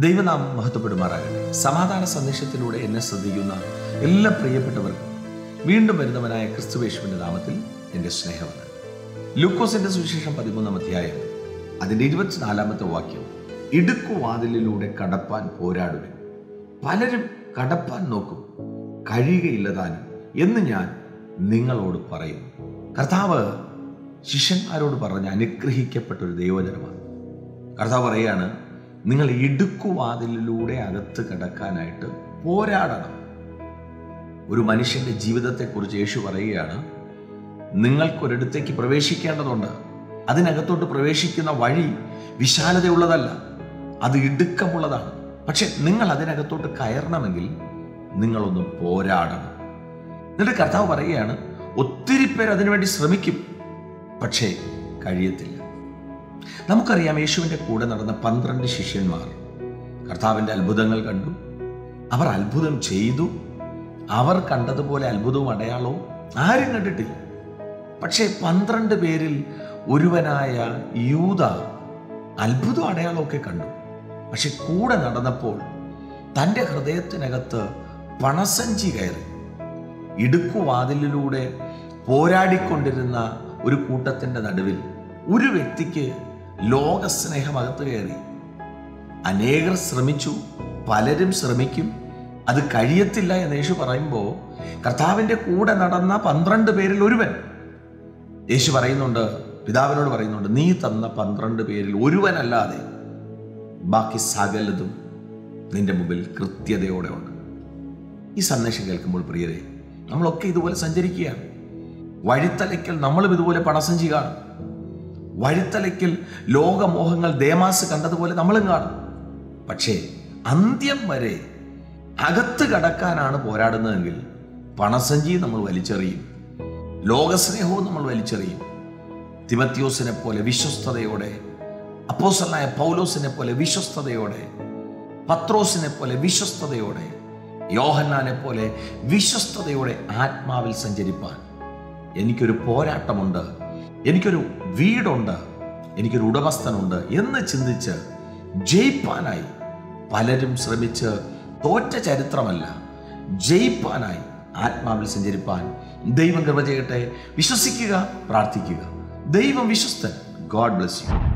ദൈവനാമം മഹത്വപ്പെടുമാറാകട്ടെ. സമാധാന സന്ദേശത്തിലൂടെ എന്നെ ശ്രദ്ധിക്കുന്ന എല്ലാ പ്രിയപ്പെട്ടവർക്കും വീണ്ടും വരുന്നവനായ ക്രിസ്തുയേശുവിന്റെ നാമത്തിൽ എൻ്റെ സ്നേഹമാണ്. ലൂക്കോസിന്റെ സുവിശേഷം 13-ാം അധ്യായം അതിൻ്റെ 24-ാമത്തെ വാക്യം, ഇടുക്കുവാതിലിലൂടെ കടപ്പാൻ പോരാടുവിൻ. പലരും കടപ്പാൻ നോക്കും, കഴിയുകയില്ലതാനും എന്ന് ഞാൻ നിങ്ങളോട് പറയുന്നു. കർത്താവ് ശിഷ്യന്മാരോട് പറഞ്ഞ അനുഗ്രഹിക്കപ്പെട്ട ഒരു ദൈവജനമാണ്. കർത്താവ് പറയാണ്, നിങ്ങൾ ഇടുക്കുവാതിലിലൂടെ അകത്ത് കടക്കാനായിട്ട് പോരാടണം. ഒരു മനുഷ്യന്റെ ജീവിതത്തെക്കുറിച്ച് യേശു പറയുകയാണ്, നിങ്ങൾക്കൊരിടത്തേക്ക് പ്രവേശിക്കേണ്ടതുണ്ട്. അതിനകത്തോട്ട് പ്രവേശിക്കുന്ന വഴി വിശാലതയുള്ളതല്ല, അത് ഇടുക്കമുള്ളതാണ്. പക്ഷെ നിങ്ങൾ അതിനകത്തോട്ട് കയറണമെങ്കിൽ നിങ്ങളൊന്ന് പോരാടണം. എന്നിട്ട് കർത്താവ് പറയുകയാണ്, ഒത്തിരി പേർ അതിനുവേണ്ടി ശ്രമിക്കും, പക്ഷേ കഴിയത്തില്ല. നമുക്കറിയാം, യേശുവിൻ്റെ കൂടെ നടന്ന 12 ശിഷ്യന്മാർ കർത്താവിൻ്റെ അത്ഭുതങ്ങൾ കണ്ടു. അവർ അത്ഭുതം ചെയ്തു. അവർ കണ്ടതുപോലെ അത്ഭുതവും അടയാളവും ആരും കണ്ടിട്ടില്ല. പക്ഷേ 12 പേരിൽ ഒരുവനായ യൂദ അത്ഭുതവും അടയാളമൊക്കെ കണ്ടു. പക്ഷെ കൂടെ നടന്നപ്പോൾ തൻ്റെ ഹൃദയത്തിനകത്ത് പണസഞ്ചി കയറി. ഇടുക്കുവാതിലിലൂടെ പോരാടിക്കൊണ്ടിരുന്ന ഒരു കൂട്ടത്തിൻ്റെ നടുവിൽ ഒരു വ്യക്തിക്ക് ലോകസ്നേഹം അകത്ത് കയറി. അനേകർ ശ്രമിച്ചു, പലരും ശ്രമിക്കും, അത് കഴിയത്തില്ല എന്ന് യേശു പറയുമ്പോൾ കർത്താവിൻ്റെ കൂടെ നടന്ന 12 പേരിൽ ഒരുവൻ, യേശു പറയുന്നുണ്ട്, പിതാവിനോട് പറയുന്നുണ്ട്, നീ തന്ന 12 പേരിൽ ഒരുവനല്ലാതെ ബാക്കി സകലതും നിന്റെ മുമ്പിൽ കൃത്യതയോടെ ഉണ്ട്. ഈ സന്ദേശം കേൾക്കുമ്പോൾ പ്രിയരെ, നമ്മളൊക്കെ ഇതുപോലെ സഞ്ചരിക്കുകയാണ്. വഴിത്തലയ്ക്കൽ നമ്മളും ഇതുപോലെ പണസഞ്ചി കാണും. വഴിത്തലയ്ക്കൽ ലോകമോഹങ്ങൾ ദേമാസ് കണ്ടതുപോലെ നമ്മളും കാണും. പക്ഷേ അന്ത്യം വരെ അകത്ത് കടക്കാനാണ് പോരാടുന്നതെങ്കിൽ പണസഞ്ചി നമ്മൾ വലിച്ചെറിയും, ലോകസ്നേഹവും നമ്മൾ വലിച്ചെറിയും. തിമത്യോസിനെ പോലെ വിശ്വസ്തയോടെ, അപ്പോസ്തലനായ പൗലോസിനെ പോലെ വിശ്വസ്തയോടെ, പത്രോസിനെ പോലെ വിശ്വസ്തയോടെ, യോഹന്നാനെ പോലെ വിശ്വസ്തയോടെ ആത്മാവിൽ സഞ്ചരിപ്പാൻ എനിക്കൊരു പോരാട്ടമുണ്ട്, എനിക്കൊരു വീടുണ്ട്, എനിക്കൊരു ഉടമസ്ഥനുണ്ട് എന്ന് ചിന്തിച്ച് ജയിപ്പാനായി പലരും ശ്രമിച്ച് തോറ്റ ചരിത്രമല്ല, ജയിപ്പാനായി ആത്മാവിൽ സഞ്ചരിപ്പാൻ ദൈവം കൃപ ചെയ്യട്ടെ. വിശ്വസിക്കുക, പ്രാർത്ഥിക്കുക. ദൈവം വിശ്വസ്തൻ. God bless U.